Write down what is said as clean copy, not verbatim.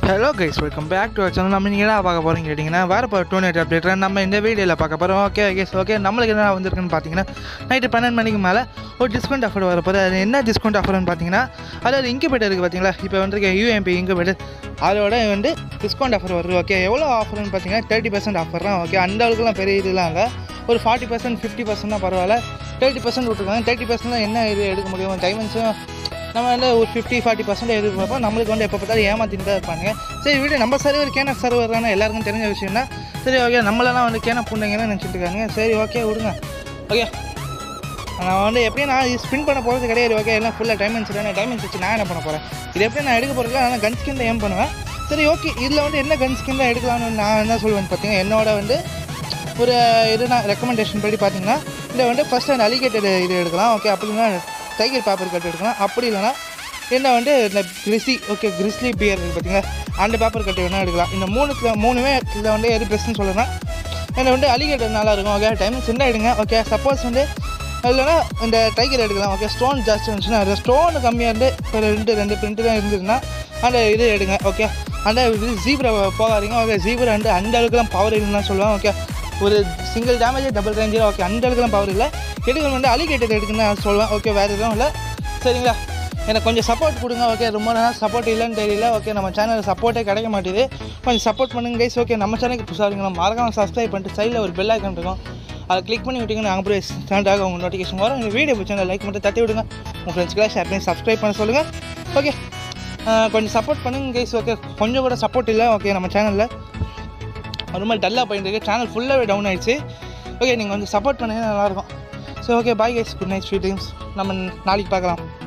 Hello guys, welcome back to our channel. நம்ம நீங்கள் என்ன பார்க்க போகிறோம் கேட்டிங்கன்னா, வேறு இப்போ டூனேட் அப்டேட் நம்ம இந்த வீடியோவில் பார்க்க போகிறோம். ஓகே கைஸ், ஓகே நம்மளுக்கு என்ன வந்திருக்குன்னு பார்த்தீங்கன்னா, நைட்டு 12 மணிக்கு மேலே ஒரு டிஸ்கவுண்ட் ஆஃபர் வரப்போது. அது என்ன டிஸ்கவுண்ட் ஆஃபர்னு பார்த்தீங்கன்னா, அதாவது இன்குபேட்டர் இருக்குது பார்த்தீங்களா, இப்போ வந்துருக்க யூஎம்பி இன்குபேட்டர், அதோட டிஸ்கவுண்ட் ஆஃபர் வருது. ஓகே, எவ்வளோ ஆஃபர்னு பார்த்தீங்கன்னா 30% ஆஃபர் தான். ஓகே, அந்த அளவுக்குலாம் பெரிய இதெல்லாம் இல்லை, ஒரு 40% 50% தான் பரவாயில்ல. 30% விட்டுருக்காங்க. 30% என்ன இது எடுக்க முடியும், டைமண்ட்ஸும் நம்ம ஒரு 50-40% எதிர்பார்ப்போம். நம்மளுக்கு எப்போ பார்த்தாலும் ஏமாற்றிட்டு தான் இருப்பாங்க. சரி வீடு நம்ம சர்வர் கேன சர்வர் தானே, எல்லாருக்கும் தெரிஞ்ச விஷயம் தான். சரி ஓகே, நம்மளெல்லாம் கேன புண்டைங்கன்னு நினச்சிட்டு இருக்காங்க. சரி ஓகே விடுங்க. ஓகே, நான் எப்படியும் நான் ஸ்பின் பண்ண போகிறது கிடையாது. ஓகே, எல்லாம் ஃபுல்லாக டைமண்ட்ஸ் தானே, டைமண்ட்ஸ் வச்சு நான் என்ன பண்ண போகிறேன், இது எப்படி நான் எடுக்க போகிறதில்ல. ஆனால் கன் ஸ்கின் தான் ஏம் பண்ணுவேன். சரி ஓகே, இதில் என்ன கன் ஸ்கின் தான் எடுக்கலாம்னு நான் என்ன சொல்லுவேன்னு பார்த்தீங்கன்னா, என்னோட ஒரு நான் ரெக்கமெண்டேஷன் படி பார்த்தீங்கன்னா, இந்த ஃபஸ்ட் அந்த அலிகேட்டட் இது எடுக்கலாம். ஓகே, அப்படின்னா டைகர் பேப்பர் கட் எடுக்கலாம். அப்படி இல்லைனா என்ன இந்த கிறிஸ்லி பியர் இருக்குது பார்த்தீங்களா, அந்த பேப்பர் கட்டு வேணால் எடுக்கலாம். இந்த மூணுமே இதில் எது பெஸ்ட்டுன்னு சொல்லலாம். என்ன அலிகேட்டர் நல்லாயிருக்கும். ஓகே, டைமண்ட்ஸ் என்ன எடுங்க. ஓகே, சப்போஸ் இல்லைனா இந்த டைகர் எடுக்கலாம். ஓகே, ஸ்டோன் ஜாஸ்தி இருந்துச்சுன்னா, அது ஸ்டோனு கம்மியாக இருந்து ஒரு ரெண்டு பிரிண்ட்டு தான் இருந்ததுன்னா அந்த இது எடுங்க. ஓகே, அந்த இது ஜீப்ரா போகாதீங்க. ஓகே, ஜீப்ரா அந்த அளவுக்குலாம் பவர் இல்லைன்னு சொல்லுவாங்க. ஓகே, ஒரு single damage double range. Okay, அந்த அளவுக்குலாம் பவர் இல்லை. எடுக்கணும் அலிகேட்டர் எடுக்குன்னு நான் சொல்லுவேன். ஓகே, வேறு எதுவும் இல்லை. சரிங்களா, எனக்கு கொஞ்சம் சப்போர்ட் கொடுங்க. ஓகே, ரொம்ப நேரம் சப்போர்ட் இல்லைன்னு தெரியல. ஓகே, நம்ம சேனலில் சப்போர்ட்டே கிடைக்க மாட்டேது. கொஞ்சம் சப்போர்ட் பண்ணுங்க கைஸ். ஓகே, நம்ம சேனலுக்கு புதுசாக இருக்கீங்க, மறக்காம சப்ஸ்கிரைப் பண்ணிட்டு சைடில் ஒரு பெல் ஐக்கான் இருக்கும், அதை கிளிக் பண்ணி விட்டிங்கன்னா நாங்கள் போய் ஸ்டாண்டாக உங்கள் நோட்டிஃபிகேஷன் வரும். இந்த வீடியோ பிடிச்சா லைக் மட்டும் தட்டி விடுங்க. உங்கள் ஃப்ரெண்ட்ஸ்க்கெல்லாம் ஷேர் பண்ணி சப்ஸ்கிரைப் பண்ண சொல்லுங்கள். ஓகே, கொஞ்சம் சப்போர்ட் பண்ணுங்க கைஸ். ஓகே, கொஞ்சம் கூட சப்போர்ட் இல்லை. ஓகே, நம்ம சேனலில் ஒரு மாதிரி டல்லாக போயிட்டு இருக்கு, சேனல் ஃபுல்லாகவே டவுன் ஆகிடுச்சு. ஓகே, நீங்கள் கொஞ்சம் சப்போர்ட் பண்ணுங்க, நல்லாயிருக்கும். So okay, bye guys, good night, sweet dreams. நம்ம நாளைக்கு பார்க்கலாம்.